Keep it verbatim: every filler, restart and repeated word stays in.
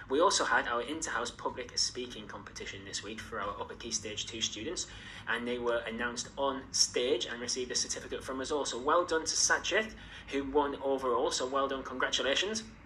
We also had our inter-house public speaking competition this week for our Upper Key Stage two students, and they were announced on stage and received a certificate from us all. So well done to Sajid, who won overall, so well done, congratulations.